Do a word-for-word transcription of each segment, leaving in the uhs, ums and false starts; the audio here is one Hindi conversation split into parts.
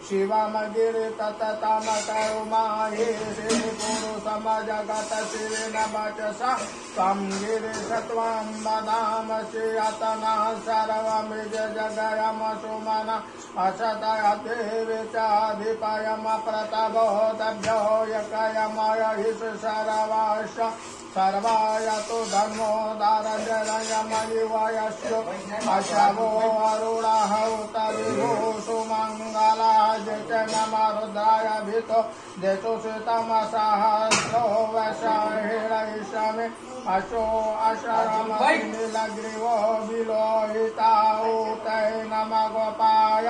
शिवम गिरि तततम करुमाहि श्री पुरुषम जगत शिवेन वचसा त्वं गिरीश त्वं वदाम श्रियतना सर्वं जगयम सुमन असतयते विचाधिपयम प्रतबोधभ्यो यकयमय हिष सर्वाश्च सर्वाय तो धर्मो दारजनयमयिवयस्यो अशवो अरुणः उतविभो सुमङ्गला जयनमरुद्राय भितो देशुषितमसहस्रो वैशाहिरैषमे अशो अशरमग्निलग्रीवो विलोहिता ऊतै नमः गोपाय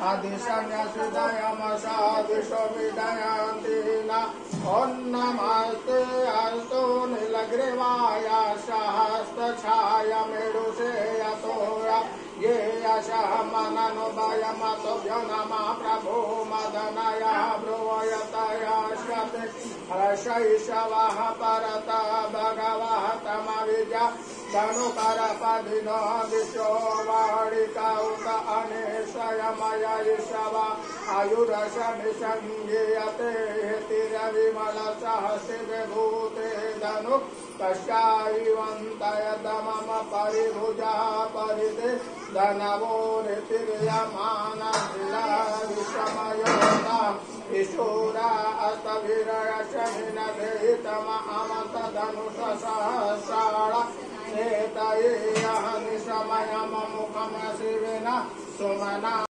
अधिशन्यसिदयमसादिशो विदयन्ति न ॐ नमस्ते अस्तु नीलग्रीवाय सहस्रछाय मेरुषे यतोया ये यशः मननुभयमतोभ्यो नमः प्रभो मदनय ब्रुवयतयाश्यते हर्षैषवः परत भगवः तमविद्या धनुकरपदिनो दिशो वाडिका उत अनेशयमय ईशव आयुरशनिसंगीयते तिरविमल सहस्रि विभूते धनु कस्यायिवन्तयदमम परिभुजा परिदे धनवो नितिर्यमाना विषमयोता ईशूरा अस्तभिरशनिन देहितम अमत धनुष सहस्राणा एतये अहनिशमयम मुखम शिवेन सुमना।